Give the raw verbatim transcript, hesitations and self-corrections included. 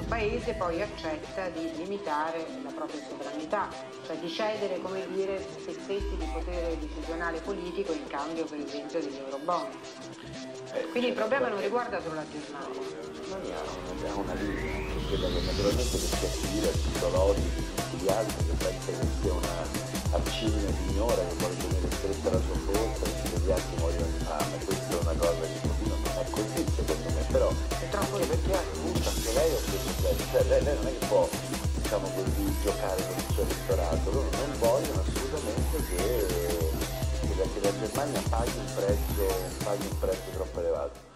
paese poi accetta di limitare la propria sovranità, cioè di cedere, come dire, se stessi di potere decisionale politico in cambio per esempio degli eurobond. Quindi il problema non riguarda solo la Germania. Noi abbiamo una linea, che quella che naturalmente per sia civile al titolo di tutti gli altri, che pensa che sia una accina signora che vuole tenere stretta la sua forza e che gli altri muoiono di fame. Questa è una cosa che non è così secondo me, però è troppo perché appunto anche lei ha detto questo, cioè lei, lei non è che può, diciamo così, giocare con il suo elettorato, loro non vogliono assolutamente che, che la, che la Germania paghi un prezzo, paghi un prezzo troppo elevato.